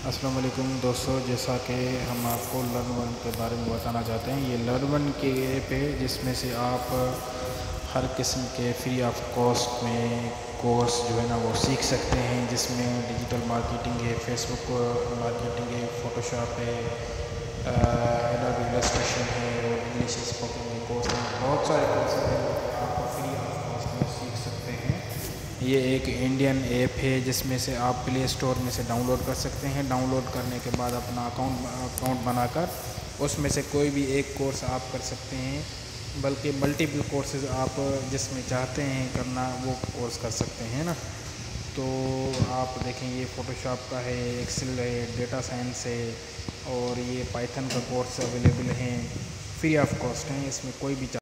अस्सलाम वालेकुम दोस्तों, जैसा कि हम आपको लर्न के बारे में बताना चाहते हैं। ये लर्न के ऐप है जिसमें से आप हर किस्म के फ्री ऑफ कॉस्ट में कोर्स जो है ना वो सीख सकते हैं, जिसमें डिजिटल मार्केटिंग है, फेसबुक मार्केटिंग है, फ़ोटोशॉप है, एडोबी इलस्ट्रेशन है और इंग्लिश स्पोकन के कोर्स हैं। बहुत सारे कोर्स हैं आप फ्री ऑफ कॉस्ट में सीख सकते हैं। ये एक इंडियन ऐप है जिसमें से आप प्ले स्टोर में से डाउनलोड कर सकते हैं। डाउनलोड करने के बाद अपना अकाउंट बनाकर उसमें से कोई भी एक कोर्स आप कर सकते हैं, बल्कि मल्टीपल कोर्सेज आप जिसमें चाहते हैं करना वो कोर्स कर सकते हैं ना। तो आप देखें, ये फ़ोटोशॉप का है, एक्सेल है, डेटा साइंस है और ये पाइथन का कोर्स अवेलेबल हैं, फ्री ऑफ कॉस्ट हैं। इसमें कोई भी